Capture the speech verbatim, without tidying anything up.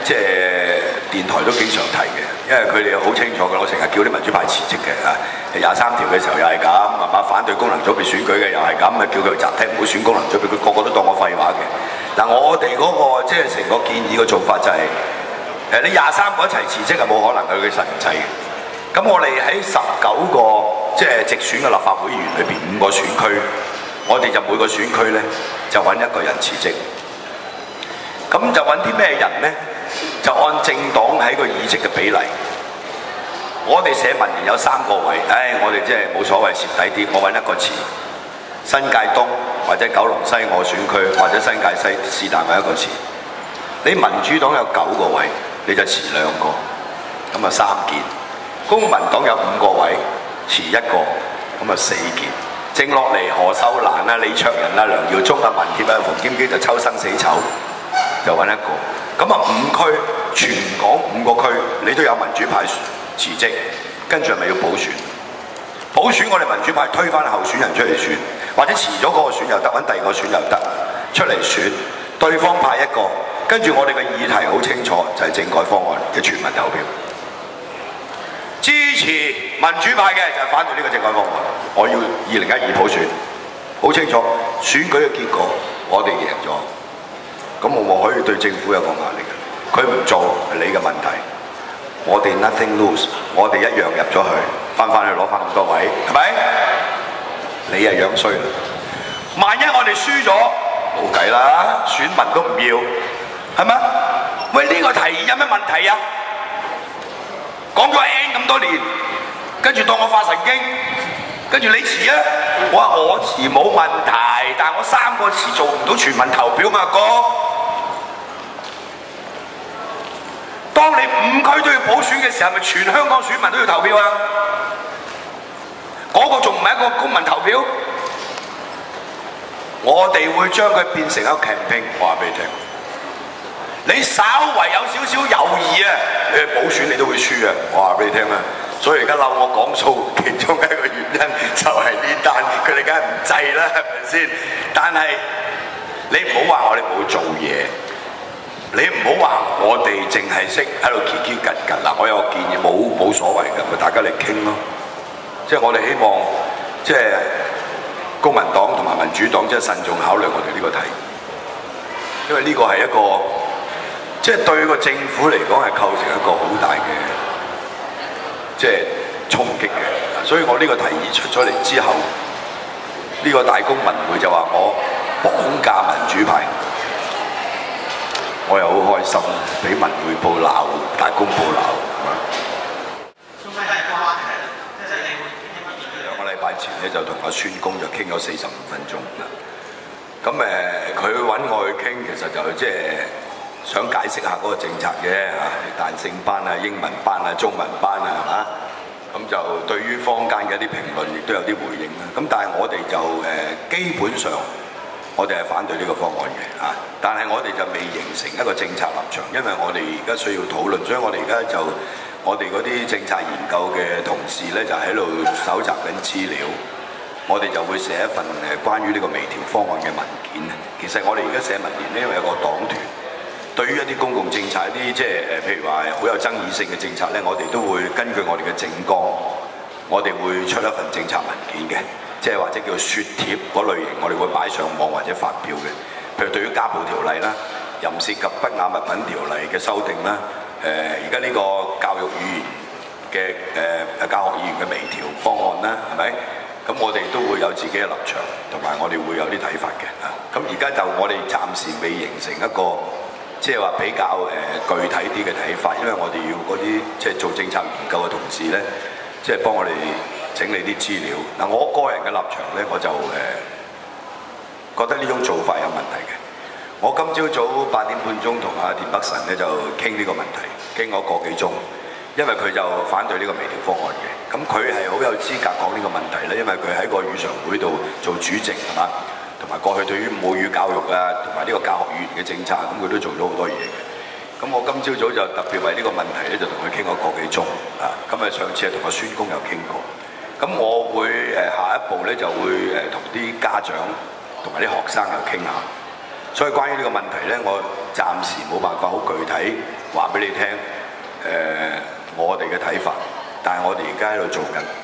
即係電台都經常提嘅，因為佢哋好清楚嘅，我成日叫啲民主派辭職嘅啊，廿三條嘅時候又係咁，係嘛？反對功能組別選舉嘅又係咁，啊叫佢集體唔好選功能組別，佢個個都當我廢話嘅。嗱，我哋嗰、那個即係成個建議嘅做法就係、是、誒，你廿三個一齊辭職係冇可能嘅，佢實唔制嘅。咁我哋喺十九個即係直選嘅立法會議員裏邊，五個選區，我哋就每個選區咧就揾一個人辭職。咁就揾啲咩人呢？就按政黨喺個議席嘅比例。我哋社民連有三個位，唉，我哋即係冇所謂蝕底啲，我揾一個辭。新界東或者九龍西我選區，或者新界西是但揾一個辭。你民主黨有九個位，你就辭兩個，咁啊三件。公民黨有五個位，辭一個，咁啊四件。剩落嚟何秀蘭啊、李卓人啊、梁耀忠啊、民協啊、馮檢基就抽生死籌。就揾一個，咁啊五區全港五個區，你都有民主派辭職，跟住係咪要補選？補選我哋民主派推翻候選人出嚟選，或者辭咗嗰個選又得，揾第二個選又得，出嚟選，對方派一個，跟住我哋嘅議題好清楚，就係、是、政改方案嘅全民投票。支持民主派嘅就係反對呢個政改方案，我要二零一二普選，好清楚，選舉嘅結果我哋贏咗。咁我冇可以對政府有個壓力嘅，佢唔做係你嘅問題，我哋 nothing lose， 我哋一樣入咗去，翻返去攞翻咁多位，係咪？你係樣衰啦！萬一我哋輸咗，冇計啦，選民都唔要，係咪？喂，呢、這個提議有咩問題啊？講咗 N 咁多年，跟住當我發神經，跟住你辭啊！我話我辭冇問題，但係我三個辭做唔到全民投票嘛，哥。當你五區都要補選嘅時候，係咪全香港選民都要投票啊？嗰、那個仲唔係一個公民投票？我哋會將佢變成一個 campaign， 我話俾你聽。你稍為有少少猶豫啊，你去補選你都會輸啊！我話俾你聽啊！所以而家嬲我講數，其中一個原因就係呢單，佢哋梗係唔制啦，係咪先？但係你唔好話我哋冇做嘢。你唔好話我哋淨係識喺度嘰嘰趌趌嗱，我有個建議，冇冇所謂嘅，咪大家嚟傾咯。即係我哋希望，即係公民黨同埋民主黨，即係慎重考慮我哋呢個提議，因為呢個係一個，即係對個政府嚟講係構成一個好大嘅，即係衝擊嘅。所以我呢個提議出咗嚟之後，呢個大公文匯就話我綁架民主派。我又好開心，俾文匯報鬧，大公報鬧。兩個禮拜前咧就同阿孫公就傾咗四十五分鐘啦。咁誒，佢揾我去傾，其實就即係想解釋下嗰個政策嘅嚇，彈性班啊、英文班啊、中文班啊，係嘛？咁就對於坊間嘅一啲評論，亦都有啲回應啦。咁但係我哋就誒基本上。我哋係反對呢個方案嘅嚇，但係我哋就未形成一個政策立場，因為我哋而家需要討論，所以我哋而家就我哋嗰啲政策研究嘅同事咧就喺度搜集緊資料，我哋就會寫一份誒關於呢個微調方案嘅文件。其實我哋而家寫文件呢，因為有個黨團對於一啲公共政策一啲即係誒譬如話好有爭議性嘅政策咧，我哋都會根據我哋嘅政綱，我哋會出一份政策文件嘅。即係或者叫雪貼嗰類型，我哋會擺上網或者發表嘅。譬如對於家暴條例啦、淫褻及不雅物品條例嘅修訂啦，誒而家呢個教育語言嘅誒誒教學語言嘅微調方案啦，係咪？咁我哋都會有自己嘅立場，同埋我哋會有啲睇法嘅。啊，咁而家就我哋暫時未形成一個即係話比較誒、呃、具體啲嘅睇法，因為我哋要嗰啲即係做政策研究嘅同事咧，即係幫我哋整理啲資料。嗱，我個人嘅立場咧，我就誒、呃、覺得呢種做法有問題嘅。我今朝早八點半鐘同阿田北辰咧就傾呢個問題，傾咗個幾鐘，因為佢就反對呢個微調方案嘅。咁佢係好有資格講呢個問題咧，因為佢喺個語常會度做主席係嘛，同埋過去對於母語教育啊，同埋呢個教學語言嘅政策，咁佢都做咗好多嘢嘅。咁我今朝早就特別為呢個問題咧，就同佢傾咗個幾鐘啊。咁啊，上次係同阿孫公有傾過。咁我會誒下一步咧就會誒同啲家長同埋啲學生又傾下， 所以關於呢個問題呢，我暫時冇辦法好具體話俾你聽。誒、呃，我哋嘅睇法，但係我哋而家喺度做緊。